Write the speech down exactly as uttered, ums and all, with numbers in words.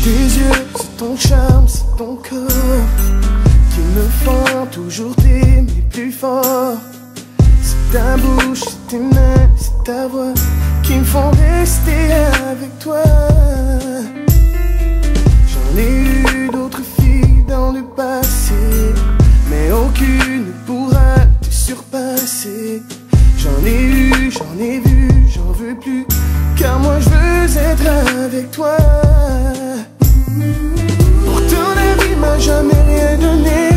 tes yeux, c'est ton charme, c'est ton corps qui me font toujours t'aimer plus fort. C'est ta bouche, c'est tes mains, c'est ta voix qui me font rester avec toi. J'en ai eu d'autres filles dans le passé, mais aucune ne pourra te surpasser. J'en ai eu, j'en ai vu, j'en veux plus, car moi je veux être avec toi. Pourtant la vie m'a jamais rien donné,